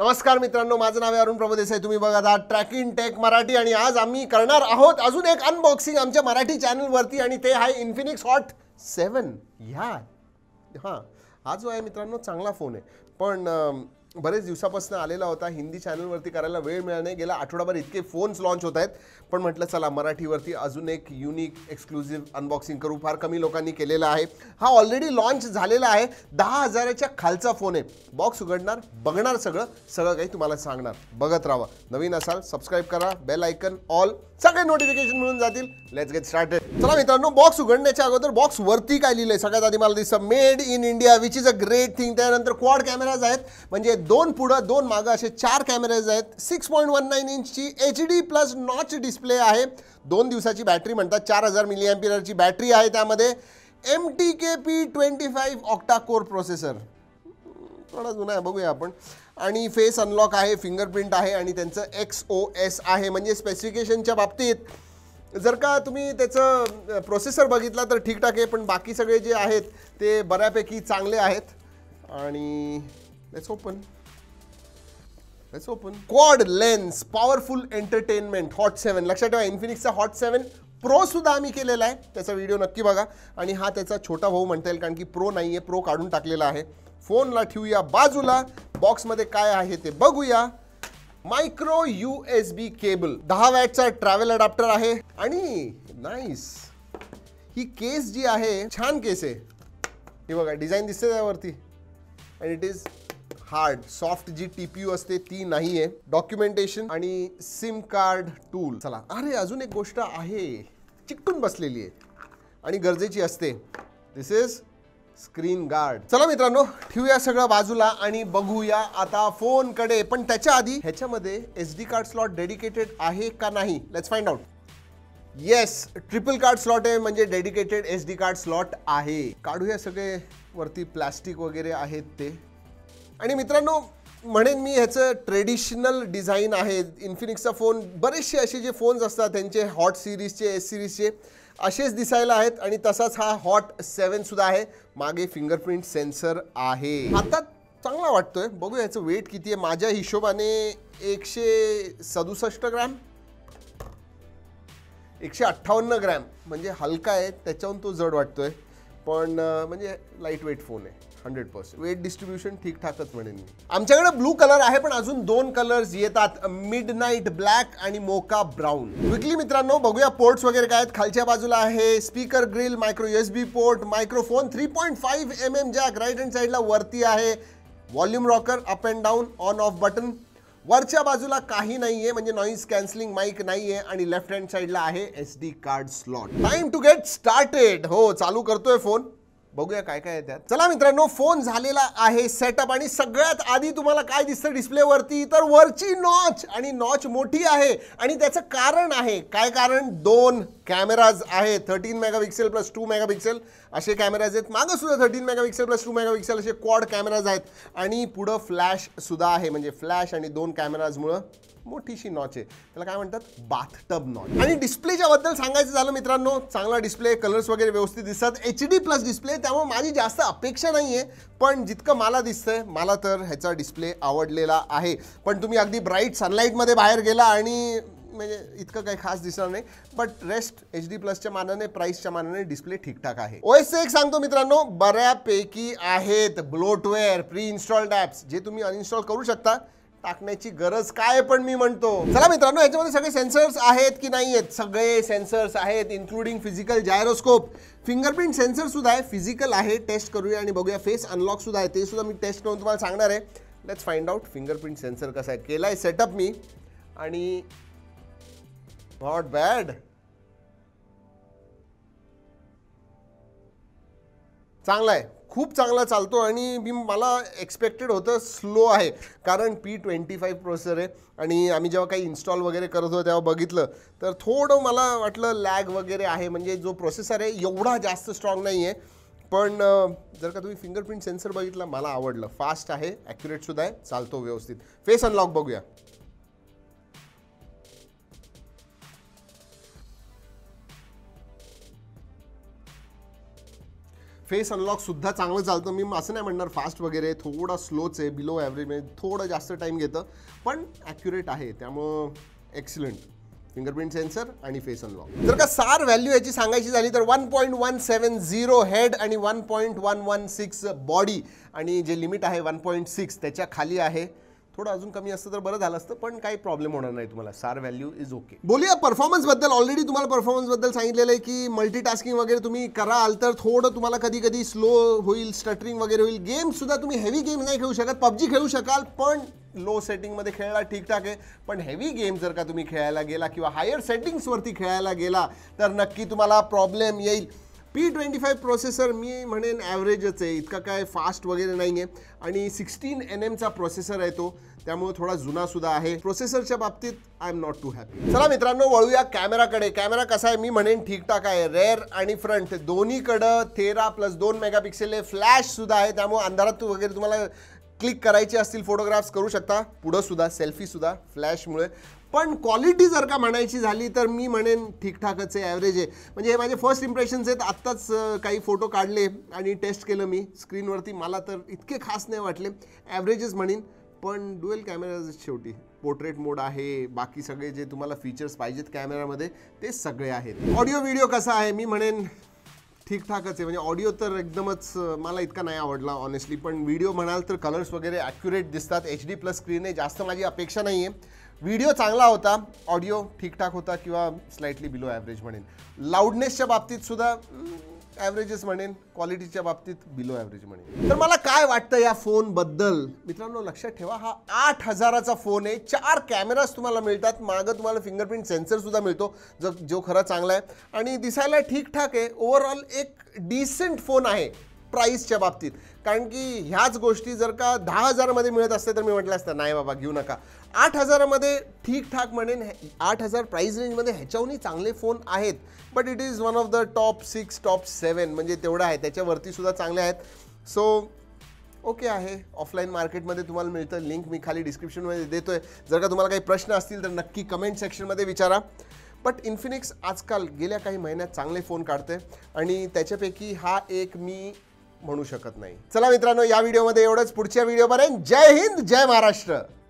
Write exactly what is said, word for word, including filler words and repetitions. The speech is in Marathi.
नमस्कार मित्रांनो, माझं नाव आहे अरुण प्रभुदेसाई. तुम्ही बघत आहात ट्रॅकिंग टेक मराठी आणि आज आम्ही करणार आहोत अजून एक अनबॉक्सिंग आमच्या मराठी चॅनलवरती आणि ते आहे इन्फिनिक्स हॉट सेवन. ह्या हां हा जो आहे मित्रांनो चांगला फोन आहे, पण बरेच दिवसापासून आलेला होता. हिंदी चॅनलवरती करायला वेळ मिळाला नाही. गेला आठवडाभर इतके फोन्स लॉन्च होत आहेत, पण म्हटलं चला मराठीवरती अजून एक युनिक एक्सक्लुझिव्ह अनबॉक्सिंग करू. फार कमी लोकांनी केलेला आहे. हा ऑलरेडी लॉन्च झालेला आहे. दहा हजाराच्या खालचा फोन आहे. बॉक्स उघडणार, बघणार, सगळं सगळं काही तुम्हाला सांगणार. बघत राहा. नवीन असाल सबस्क्राईब करा, बेल आयकन ऑल, सगळे नोटिफिकेशन मिळून जातील. Let's get started. चला मित्रांनो, बॉक्स उघडण्याच्या अगोदर बॉक्स वरती काय लिहिलंय सगळ्यात आधी मला दिसतं made in India, which is a great thing. त्यानंतर क्वाड कॅमेराज आहेत, म्हणजे दोन पुढं दोन मागं असे चार कॅमेराज आहेत. सिक्स पॉईंट वन नाईन इंचची H D plus notch display आहे. दोन दिवसाची बॅटरी म्हणतात. चार हजार मिली एम्पियरची बॅटरी आहे. त्यामध्ये M T K P twenty five octa core processor, थोडा जुना आहे, बघूया आपण. आणि फेस अनलॉक आहे, फिंगरप्रिंट आहे आणि त्यांचं एक्स ओ एस आहे. म्हणजे स्पेसिफिकेशनच्या बाबतीत जर का तुम्ही त्याचं प्रोसेसर बघितला तर ठीकठाक आहे, पण बाकी सगळे जे आहेत ते बऱ्यापैकी चांगले आहेत. आणि let's open let's open quad lens powerful entertainment hot seven. लक्षात ठेवा, इन्फिनिक्सचा हॉट सेवन प्रो सुद्धा आम्ही केलेला आहे, त्याचा व्हिडिओ नक्की बघा. आणि हा त्याचा छोटा भाऊ म्हणता येईल, कारण की प्रो नाही आहे, प्रो काढून टाकलेला आहे. फोनला ठेवूया बाजूला. बॉक्समध्ये काय आहे ते बघूया. Micro U S B cable, दहा वॅटचा ट्रॅव्हल अडॅप्टर आहे. आणि नाईस ही केस जी आहे, छान केस आहे. ही बघा, डिझाईन दिसते त्यावरती. आणि इट इज हार्ड. सॉफ्ट जी टी पी यू असते ती नाही आहे. डॉक्युमेंटेशन आणि सिम कार्ड टूल. चला, अरे अजून एक गोष्ट आहे, चिकटून बसलेली आहे आणि गरजेची असते. This is screen guard. चला मित्रांनो, ठेवूया सगळं बाजूला आणि बघूया आता फोनकडे. पण त्याच्या आधी ह्याच्यामध्ये S D card slot dedicated आहे का नाही, let's find out. Yes, triple card slot आहे, म्हणजे dedicated S D card slot आहे. काढूया सगळे वरती प्लास्टिक वगैरे आहेत ते. आणि मित्रांनो, म्हणेन मी ह्याचं ट्रेडिशनल डिझाईन आहे. इन्फिनिक्सचा फोन बरेचसे असे जे फोन्स असतात त्यांचे हॉट सिरीजचे, एस सिरीजचे असेच दिसायला आहेत. आणि तसाच हा हॉट सेवन सुद्धा आहे. मागे फिंगरप्रिंट सेन्सर आहे. हातात चांगला वाटतोय. बघूया याचं वेट किती आहे. माझ्या हिशोबाने एकशे सदुसष्ट ग्रॅम, एकशे अठ्ठावन्न ग्रॅम, म्हणजे हलका आहे. त्याच्याहून तो जड वाटतोय, पण म्हणजे लाईट वेट फोन आहे. हंड्रेड पर्सेंट वेट डिस्ट्रीब्युशन ठीकठाकच म्हणेन मी. आमच्याकडे ब्लू कलर आहे, पण अजून दोन कलर्स येतात, मिडनाईट ब्लॅक आणि मोका ब्राऊन. क्विकली मित्रांनो बघूया पोर्ट्स वगैरे काय आहेत. खालच्या बाजूला आहे speaker grill, micro U S B port, microphone, three point five M M jack right hand साईडला वरती आहे. Volume rocker, up and down, on off button. वरच्या बाजूला काही नाहीये, म्हणजे नॉईज कॅन्सलिंग माईक नाहीये. आणि लेफ्ट हँड साईडला आहे S D card slot. Time to get started. हो, चालू करतोय फोन. बघूया काय काय आहे त्यात. चला मित्रांनो, फोन झालेला आहे सेटअप. आणि सगळ्यात आधी तुम्हाला काय दिसतं डिस्प्लेवरती, तर वरची नॉच. आणि नॉच मोठी आहे आणि त्याचं कारण आहे. काय कारण? दोन कॅमेराज आहेत. Thirteen megapixel plus two megapixel असे कॅमेराज आहेत. मागं सुद्धा thirteen megapixel plus two megapixel असे क्वाड कॅमेराज आहेत. आणि पुढं फ्लॅश सुद्धा आहे, म्हणजे फ्लॅश आणि दोन कॅमेराजमुळं मोठीशी नॉच आहे. त्याला काय म्हणतात, बाथटब नॉच. आणि डिस्प्लेच्या बद्दल सांगायचं झालं मित्रांनो, चांगला डिस्प्ले, कलर्स वगैरे व्यवस्थित दिसतात. एच डी प्लस डिस्प्ले, त्यामुळे माझी जास्त अपेक्षा नाही आहे, पण जितकं मला दिसतंय मला तर ह्याचा डिस्प्ले आवडलेला आहे. पण तुम्ही अगदी ब्राईट सनलाईटमध्ये बाहेर गेला आणि म्हणजे इतकं काही खास दिसणार नाही, बट रेस्ट एच डी प्लसच्या मानाने, प्राईसच्या मानाने डिस्प्ले ठीकठाक आहे. ओएस एक सांगतो मित्रांनो, बऱ्यापैकी आहेत. ब्लोटवेअर, प्री इन्स्टॉल्ड ॲप्स जे तुम्ही अनइन्स्टॉल करू शकता, टाकण्याची गरज काय पण मी म्हणतो. चला मित्रांनो, याच्यामध्ये सगळे सेन्सर्स आहेत की नाही आहेत, सगळे सेन्सर्स आहेत, including physical gyroscope. Fingerprint sensor सुद्धा आहे, फिजिकल आहे. टेस्ट करूया आणि बघूया. फेस अनलॉक सुद्धा आहे, ते सुद्धा मी टेस्ट करून तुम्हाला सांगणार आहे. Let's find out fingerprint sensor कसा आहे. केलाय सेटअप मी, आणि नॉट बॅड, चांगला आहे, खूप चांगला चालतो. आणि मी मला एक्सपेक्टेड होतं स्लो आहे, कारण पी ट्वेंटी फाईव्ह प्रोसेसर आहे. आणि आम्ही जेव्हा काही इन्स्टॉल वगैरे करत होतो तेव्हा बघितलं तर थोडं मला वाटलं लॅग वगैरे आहे, म्हणजे जो प्रोसेसर आहे एवढा जास्त स्ट्रॉंग नाही आहे. पण जर का तुम्ही फिंगरप्रिंट सेन्सर बघितलं, मला आवडलं. फास्ट आहे, ॲक्युरेटसुद्धा आहे, चालतो व्यवस्थित. फेस अनलॉक बघूया. फेस अनलॉक सुद्धा चांगलं चालतं. मी असं नाही म्हणणार फास्ट वगैरे, थोडा स्लोच आहे, बिलो ॲव्हरेज, म्हणजे थोडं जास्त टाईम घेतं, पण ॲक्युरेट आहे, त्यामुळं एक्सलंट. फिंगरप्रिंट सेन्सर आणि फेस अनलॉक. जर का सार व्हॅल्यू याची सांगायची झाली तर one point one seven zero head आणि one point one one six body, आणि जे लिमिट आहे वन पॉईंट सिक्स त्याच्या खाली आहे. थोडं अजून कमी असतं तर बरं झालं असतं, पण काही प्रॉब्लेम होणार नाही तुम्हाला. SAR value is okay. बोलूया परफॉर्मन्स बद्दल. ऑलरेडी तुम्हाला परफॉर्मन्स बद्दल सांगितलेलं आहे की मल्टीटास्किंग वगैरे तुम्ही कराल तर थोडं तुम्हाला कधी कधी स्लो होईल, स्टटरिंग वगैरे होईल. गेम सुद्धा तुम्ही हेवी गेम नाही खेळू शकत. पबजी खेळू शकाल, पण लो सेटिंगमध्ये खेळायला ठीकठाक आहे. पण हेवी गेम जर का तुम्ही खेळायला गेला किंवा हायर सेटिंग्सवरती खेळायला गेला तर नक्की तुम्हाला प्रॉब्लेम येईल. पी ट्वेंटी फाईव्ह प्रोसेसर मी म्हणेन ॲव्हरेजच आहे, इतका काय फास्ट वगैरे नाही आहे, आणि सिक्स्टीन एन एमचा प्रोसेसर आहे तो, त्यामुळे थोडा जुनासुद्धा आहे. प्रोसेसरच्या बाबतीत I am not too happy. चला मित्रांनो, वळूया कॅमेराकडे. कॅमेरा कसा आहे मी म्हणेन ठीकठाक आहे. रेअर आणि फ्रंट दोन्हीकडं तेरा प्लस दोन मेगापिक्सेल आहे. फ्लॅशसुद्धा आहे, त्यामुळे अंधारात वगैरे तुम्हाला क्लिक करायचे असतील फोटोग्राफ्स करू शकता. पुढं सुद्धा सेल्फीसुद्धा फ्लॅशमुळे. पण क्वालिटी जर का म्हणायची झाली तर मी म्हणेन ठीकठाकच आहे, ॲव्हरेज आहे. म्हणजे हे माझे फर्स्ट इम्प्रेशन्स आहेत. आत्ताच काही फोटो काढले आणि टेस्ट केलं मी स्क्रीनवरती, मला तर इतके खास नाही वाटले, ॲव्हरेजच म्हणेन. पण डुएल कॅमेरा शेवटी पोर्ट्रेट मोड आहे, बाकी सगळे जे तुम्हाला फीचर्स पाहिजेत कॅमेरामध्ये ते सगळे आहेत. ऑडिओ व्हिडिओ कसा आहे मी म्हणेन ठीकठाकच आहे. म्हणजे ऑडिओ तर एकदमच मला इतका नाही आवडला ऑनेस्टली, पण व्हिडिओ म्हणाल तर कलर्स वगैरे ॲक्युरेट दिसतात. एच डी प्लस स्क्रीन आहे, जास्त माझी अपेक्षा नाही आहे. व्हिडिओ चांगला होता, ऑडिओ ठीकठाक होता किंवा स्लाइटली बिलो ॲव्हरेज म्हणेन. लाऊडनेसच्या बाबतीत सुद्धा ॲव्हरेजच म्हणेन, क्वालिटीच्या बाबतीत बिलो ॲव्हरेज म्हणेन. तर मला काय वाटतं या फोनबद्दल मित्रांनो, लक्षात ठेवा हा आठ हजाराचा फोन आहे. चार कॅमेराज तुम्हाला मिळतात, मागं तुम्हाला फिंगरप्रिंट सेन्सरसुद्धा मिळतो जो जो खरा चांगला आहे, आणि दिसायला ठीकठाक आहे. ओव्हरऑल एक डिसेंट फोन आहे प्राईसच्या बाबतीत. कारण की ह्याच गोष्टी जर का दहा हजारामध्ये मिळत असते तर मी म्हटलं असतं नाही बाबा घेऊ नका. आठ हजारामध्ये ठीकठाक म्हणेन. आठ हजार प्राईस रेंजमध्ये ह्याच्याहूनही चांगले फोन आहेत, but it is one of the top six top seven म्हणजे तेवढं आहे. त्याच्यावरती सुद्धा चांगले आहेत. सो ओके आहे. ऑफलाईन मार्केटमध्ये तुम्हाला मिळतं, लिंक मी खाली डिस्क्रिप्शनमध्ये देतोय. जर का तुम्हाला काही प्रश्न असतील तर नक्की कमेंट सेक्शनमध्ये विचारा. बट इन्फिनिक्स आजकाल गेल्या काही महिन्यात चांगले फोन काढते आणि त्याच्यापैकी हा एक मी म्हणू शकत नाही. चला मित्रांनो, या व्हिडिओमध्ये एवढंच. पुढच्या व्हिडिओपर्यंत जय हिंद, जय महाराष्ट्र.